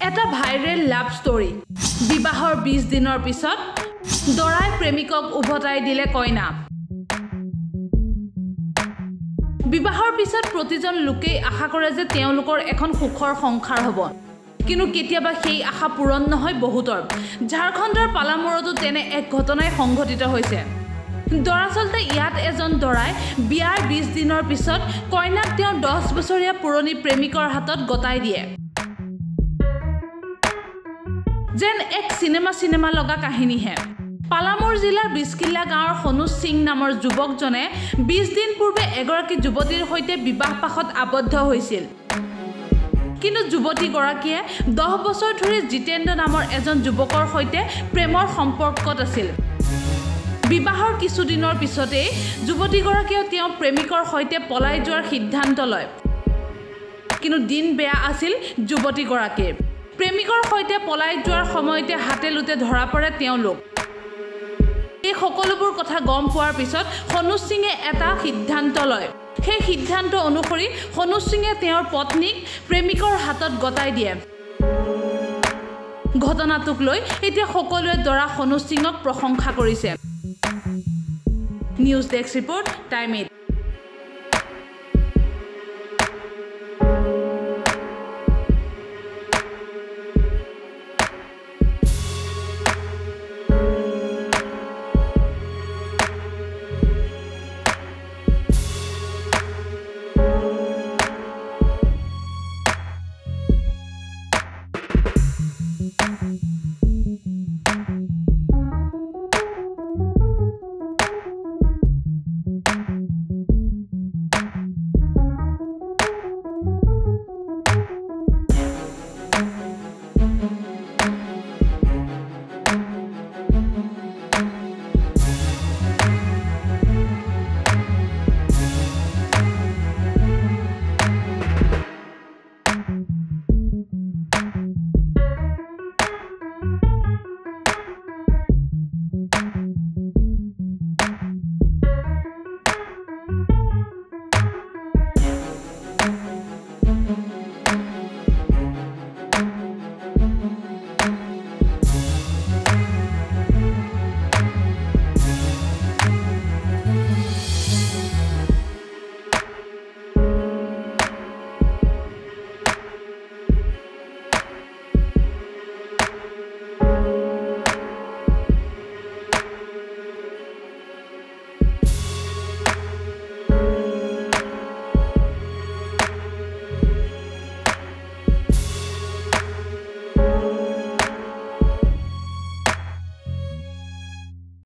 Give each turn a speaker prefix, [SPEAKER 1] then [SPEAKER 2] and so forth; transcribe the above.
[SPEAKER 1] এটা viral love story বিবাহৰ 20 দিনৰ পিছত দৰাই প্ৰেমিকক উভতাই দিলে কইনা বিবাহৰ পিছত প্ৰতিজন লোকেই আশা কৰে যে তেওঁলোকৰ এখন সুখৰ সংসাৰ হ'ব কিন্তু কেতিয়াবা সেই আশা পূৰণ নহয় বহুতৰ ঝাৰখণ্ডৰ পালামুৰতো তেনে এক ঘটনাই সংঘটিত হৈছে দৰাচলতে ইয়াত এজন দৰাই বিয়াৰ 20 দিনৰ পিছত কইনাক তেওঁৰ 10 বছৰীয়া পুৰণি প্ৰেমিকৰ হাতত গতাই দিয়ে যেন এক সিনেমা লগা কাহিনী হে পালামুৰ জিলাৰ বিস্কিল্লা গাঁৱৰ সনুজ সিং নামৰ যুৱকজনে 20 দিন পূৰ্বে এগৰাকী যুৱতীৰ সৈতে বিবাহ পাশত আবদ্ধ হৈছিল কিন্তু যুৱতী গৰাকীয়ে 10 বছৰ ধৰি জিতেন্দ্ৰ নামৰ এজন যুৱকৰ সৈতে প্ৰেমৰ সম্পৰ্কত আছিল বিবাহৰ কিছুদিনৰ পিছতে যুৱতী গৰাকীয়ে তেওঁৰ প্ৰেমিকৰ সৈতে পলাই যোৱাৰ সিদ্ধান্ত লয় কিন্তু দিন বেয়া আছিল যুৱতী গৰাকীৰ প্ৰেমিকৰ সৈতে পলাই যোৱাৰ সময়তে হাতেলুতে ধৰা পৰে তেওঁলোক এই সকলোবোৰ কথা গম পোৱাৰ পিছত সনুজ সিঙে এটা সিদ্ধান্ত লয় সেই সিদ্ধান্ত অনুসৰি সনুজ সিঙে তেওঁৰ পত্নীক প্ৰেমিকৰ হাতত গতাই দিয়ে ঘটনাটোক লৈ এতিয়া সকলোৱে দৰা সনুজ সিঙক প্ৰশংসা কৰিছে নিউজ ডেস্ক ৰিপৰ্ট টাইম 8